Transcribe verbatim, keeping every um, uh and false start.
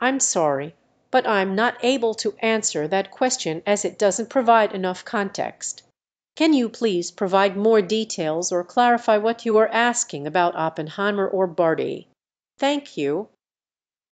I'm sorry, but I'm not able to answer that question as it doesn't provide enough context. Can you please provide more details or clarify what you are asking about Oppenheimer or barbie? Thank you.